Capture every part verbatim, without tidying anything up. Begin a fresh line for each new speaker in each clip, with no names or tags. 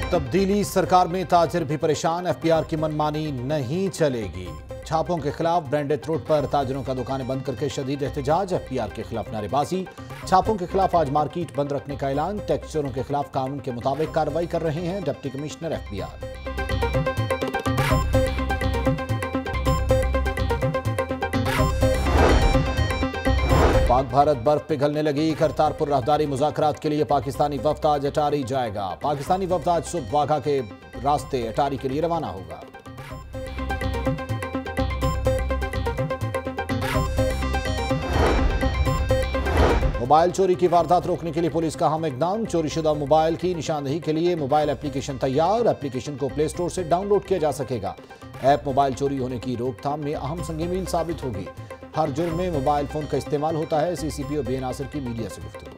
तब्दीली सरकार में ताजिर भी परेशान, एफपीआर की मनमानी नहीं चलेगी। छापों के खिलाफ ब्रांडेड रोड पर ताजिरों का दुकानें बंद करके शदीद एहतजाज, एफपीआर के खिलाफ नारेबाजी। छापों के खिलाफ आज मार्केट बंद रखने का ऐलान, टैक्स चोरों के खिलाफ कानून के मुताबिक कार्रवाई कर रहे हैं deputy commissioner FPR. Pak Bharat बर्फ पिघलने लगी, करतारपुर राहदारी मुज़ाकरात के लिए पाकिस्तानी वफ्द आज अटारी जाएगा। पाकिस्तानी वफ्द आज सुबह वाघा के रास्ते अटारी के लिए रवाना होगा। मोबाइल चोरी की वारदात रोकने के लिए पुलिस का अहम इक़दाम, चोरीशुदा मोबाइल की निशानदेही के लिए मोबाइल एप्लीकेशन तैयार। एप्लीकेशन को प्ले स्टोर से डाउनलोड किया जा सकेगा। ऐप मोबाइल चोरी होने की रोकथाम में अहम संग मील साबित होगी। हर जुर्म में मोबाइल फोन का इस्तेमाल होता है, सीसीपी और बेनासिर की मीडिया से गुफ्तगू।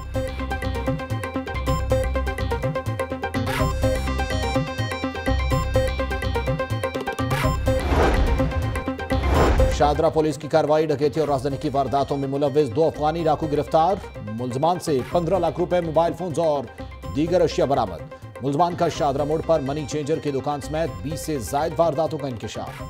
शादरा पुलिस की कार्रवाई, डकैती और राजधानी की वारदातों में मुलव्विस दो अफगानी डाकू गिरफ्तार। मुलजमान से पंद्रह लाख रुपए, मोबाइल फोन और दीगर अशिया बरामद। मुलजमान का शादरा मोड़ पर मनी चेंजर की दुकान समेत बीस से जायद वारदातों का इंकशाफ।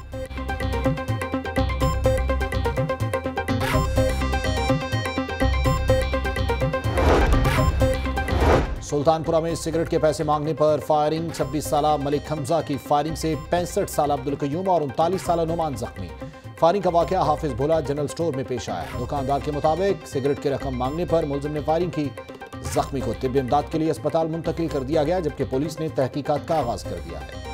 सुल्तानपुरा में सिगरेट के पैसे मांगने पर फायरिंग, छब्बीस साला मलिक हमजा की फायरिंग से पैंसठ साला अब्दुल कयूम और उनतालीस साला नुमान जख्मी। फायरिंग का वाकया हाफिज भोला जनरल स्टोर में पेश आया। दुकानदार के मुताबिक सिगरेट की रकम मांगने पर मुलजिम ने फायरिंग की। जख्मी को तिब्बी इमदाद के लिए अस्पताल मुंतकिल कर दिया गया, जबकि पुलिस ने तहकीकात का आगाज कर दिया है।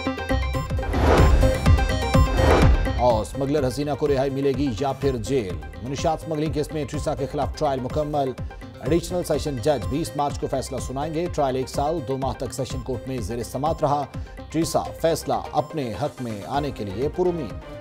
और स्मगलर हसीना को रिहाई मिलेगी या फिर जेल। मुनशियात स्मगलिंग केस में ट्रीसा के खिलाफ ट्रायल मुकम्मल। एडिशनल सेशन जज बीस मार्च को फैसला सुनाएंगे। ट्रायल एक साल दो माह तक सेशन कोर्ट में जेर समात रहा। ट्रीसा फैसला अपने हक में आने के लिए पुरुमीद।